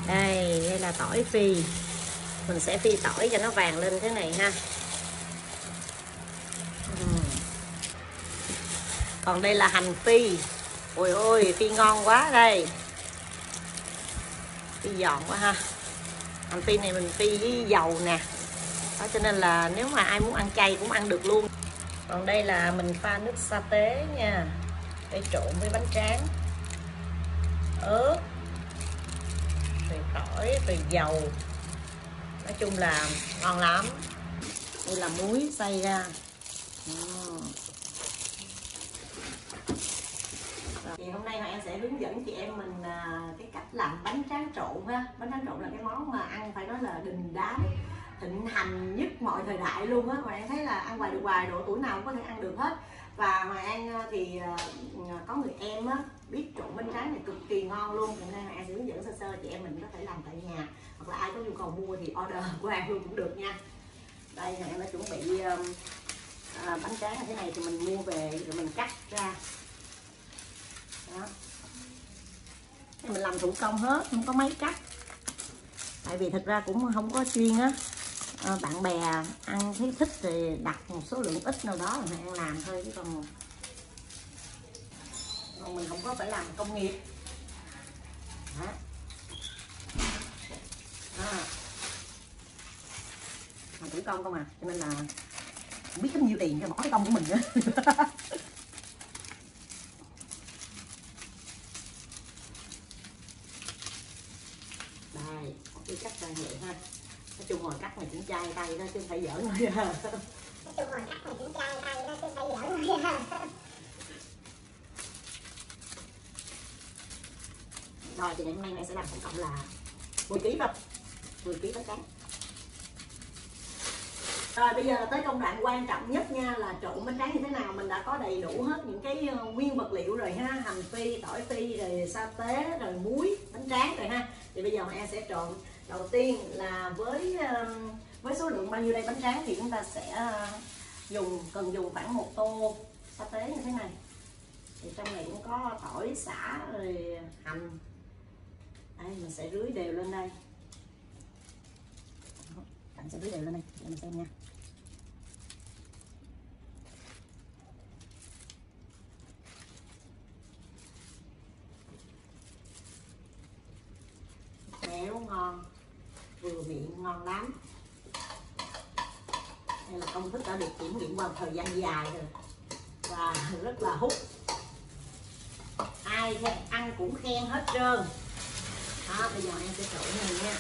Đây là tỏi phi. Mình sẽ phi tỏi cho nó vàng lên thế này ha. Còn đây là hành phi. Ôi ôi, phi ngon quá đây. Phi giòn quá ha. Hành phi này mình phi với dầu nè. Đó, cho nên là nếu mà ai muốn ăn chay cũng ăn được luôn. Còn đây là mình pha nước sa tế nha, để trộn với bánh tráng. Ớt, rồi tỏi, rồi dầu. Nói chung là ngon lắm. Đây là muối xay ra. Thì hôm nay em sẽ hướng dẫn chị em mình cái cách làm bánh tráng trộn ha. Bánh tráng trộn là cái món mà ăn phải nói là đình đám, thịnh hành nhất mọi thời đại luôn á. Mà em thấy là ăn hoài được hoài, độ tuổi nào cũng có thể ăn được hết. Và Hoàng An thì có người em á biết trộn bánh tráng này cực kỳ ngon luôn, cho nên em sẽ hướng dẫn sơ sơ chị em mình có thể làm tại nhà, hoặc là ai có nhu cầu mua thì order của Hoàng luôn cũng được nha. Đây em đã chuẩn bị bánh tráng như thế này thì mình mua về rồi mình cắt ra. Đó. Mình làm thủ công hết, không có máy cắt. Tại vì thật ra cũng không có chuyên á. Bạn bè ăn thấy thích thì đặt một số lượng ít nào đó rồi ăn làm thôi, chứ còn mình không có phải làm công nghiệp. Đó. Đó. Làm thủ công không à, cho nên là không biết có nhiêu tiền cho bỏ cái công của mình nữa. Đây, cái cắt ra vậy ha. Nói chung hồi cắt này cũng chai tay đó chứ không phải giỡn thôi. Nói chung hồi cắt này cũng chai tay đó chứ không phải giỡn thôi. Rồi thì ngày hôm nay mẹ sẽ làm tổng cộng là 10 kg thôi, 10 kg bánh tráng. Rồi bây giờ là tới công đoạn quan trọng nhất nha, là trộn bánh tráng như thế nào. Mình đã có đầy đủ hết những cái nguyên vật liệu rồi ha, hành phi, tỏi phi, rồi sa tế, rồi muối, bánh tráng rồi ha. Thì bây giờ em sẽ trộn. Đầu tiên là với số lượng bao nhiêu đây bánh tráng thì chúng ta sẽ cần dùng khoảng 1 tô sa tế như thế này. Thì trong này cũng có tỏi, sả, rồi hành. Đây, mình sẽ rưới đều lên đây. Bạn sẽ rưới đều lên đây để mình xem nha. Béo ngon, vừa miệng ngon lắm. Đây là công thức đã được kiểm nghiệm qua thời gian dài rồi và rất là hút. Ai ăn cũng khen hết trơn. Đó, bây giờ em sẽ trộn này nha.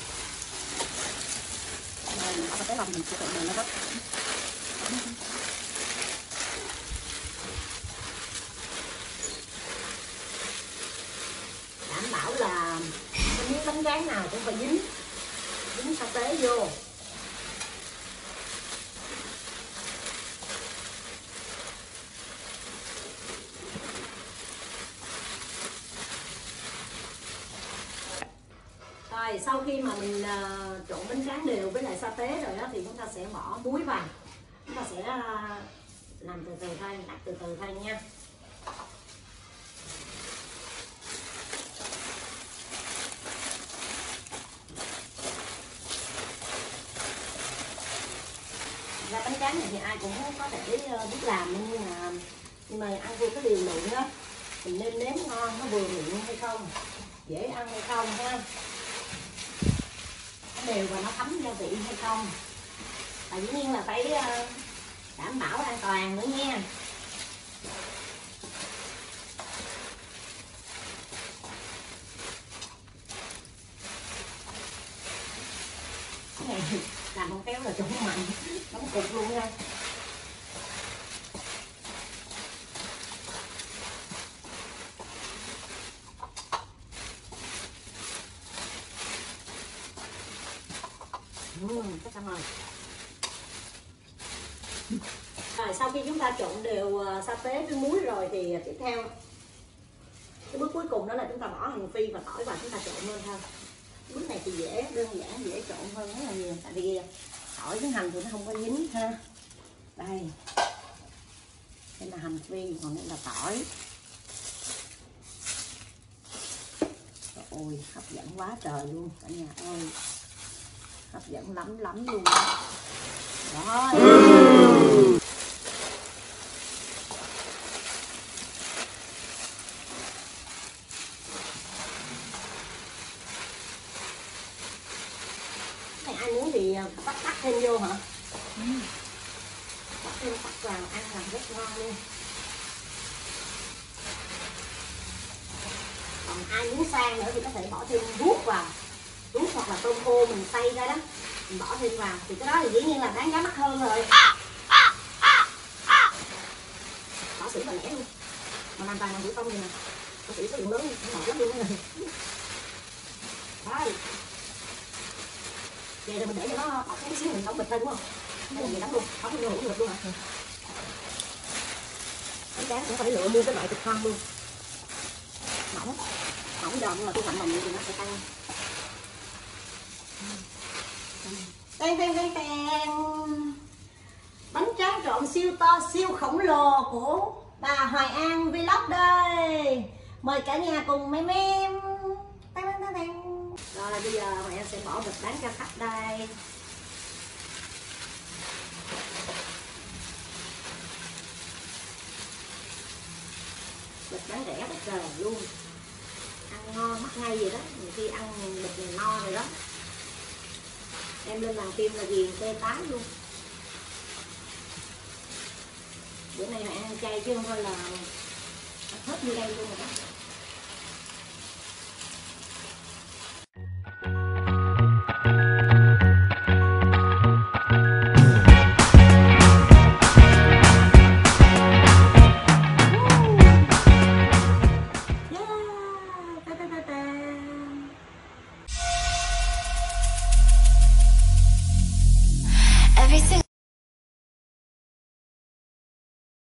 Rồi mình có cái lòng mình sẽ trộn này nó rất đảm bảo là cái miếng bánh tráng nào cũng phải dính sa tế vô. Rồi sau khi mà mình trộn bánh tráng đều với lại sa tế rồi đó thì chúng ta sẽ bỏ muối vào. Chúng ta sẽ làm từ từ thôi, đặt từ từ thôi nha. Ra bánh tráng này thì ai cũng có thể biết làm, nhưng mà ăn vô cái điều lượng đó mình nên nếm ngon, nó vừa miệng hay không, dễ ăn hay không ha, nó đều và nó thấm gia vị hay không. Và dĩ nhiên là phải đảm bảo an toàn nữa nha. Cái này làm không kéo là trụng mạnh, đóng cục luôn nha. Chắc xong rồi. Rồi sau khi chúng ta trộn đều sa tế với muối rồi thì tiếp theo cái bước cuối cùng đó là chúng ta bỏ hành phi và tỏi vào, chúng ta trộn lên thôi. Bước này thì đơn giản, dễ trộn hơn rất là nhiều, tại vì tỏi với hành thì nó không có dính ha. Đây là hành phi, còn đây là tỏi. ơi, hấp dẫn quá trời luôn cả nhà ơi, hấp dẫn lắm lắm luôn rồi. Này ai muốn thì bắt thêm vô hả? Bắt thêm tắc vào ăn là rất ngon luôn. Còn ai muốn sang nữa thì có thể bỏ thêm ruốc vào, ruốc hoặc là tôm khô mình xay ra đó, mình bỏ thêm vào thì cái đó thì dĩ nhiên là đáng giá mắc hơn rồi. Bỏ sữa vào lẻ luôn, mà làm toàn bằng thủ công vậy nè, bỏ sữa số lượng lớn ngọt lắm luôn đó. Đấy, về rồi mình để cho nó bọc cái xíu mình đóng bịch lên đúng không? Hay là mình đóng luôn, đóng vô hũ bịch luôn hả? Bánh tráng cũng phải lựa mua cái loại thịt con luôn, mỏng giòn, nhưng mà tôi hạnh bằng thì nó sẽ tăng. Ten. Bánh tráng trộn siêu to siêu khổng lồ của bà Hoài An Vlog đây, mời cả nhà cùng mem. Rồi bây giờ mẹ sẽ bỏ bịch bán cho khách đây. Bịch bán rẻ bất ngờ luôn, ăn ngon mắc ngay vậy đó, nhiều khi ăn bịch này no rồi đó, em lên bàn phim là ghiền tê tái luôn. Bữa nay mẹ ăn chay chứ không phải là hết như đây luôn rồi đó.